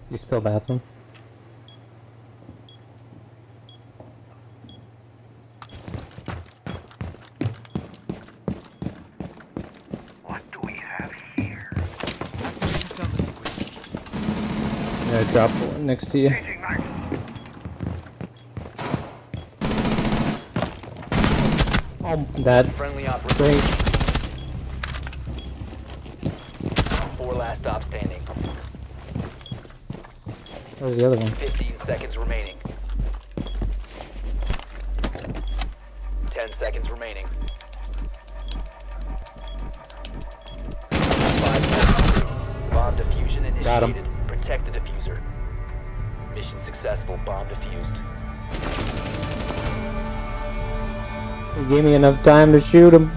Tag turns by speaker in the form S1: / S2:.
S1: He's still bathroom.
S2: What do we have here?
S1: Yeah, I dropped one next to you. Oh, that's great.
S3: 4 last stop standing.
S1: Where's the other one?
S3: 15 seconds remaining. 10 seconds remaining. 5 seconds. Bomb diffusion initiated.
S1: Got him.
S3: Protect the diffuser. Mission successful. Bomb defused.
S1: You gave me enough time to shoot him.